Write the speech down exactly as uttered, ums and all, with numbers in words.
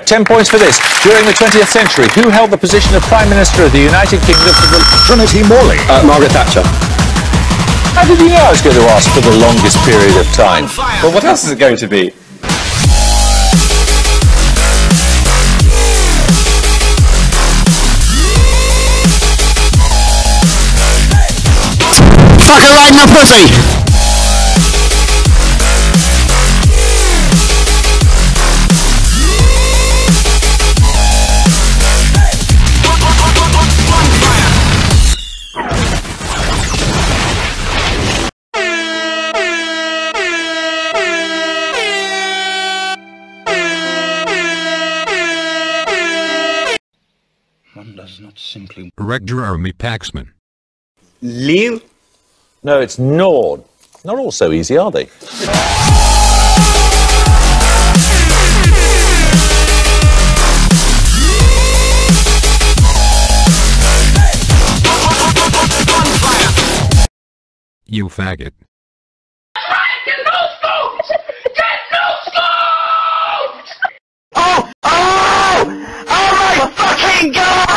ten points for this. During the twentieth century, who held the position of Prime Minister of the United Kingdom for the... Trinity Morley. Uh, Margaret Thatcher. How did you know I was going to ask for the longest period of time? Well, what else is it going to be? Fuck her right in the pussy! One does not simply... Correct, Jeremy Paxman. Lille? No, it's Nord. Not all so easy, are they? You faggot. Get no scoops! Get no scoops! Oh! Oh! Oh my fucking god!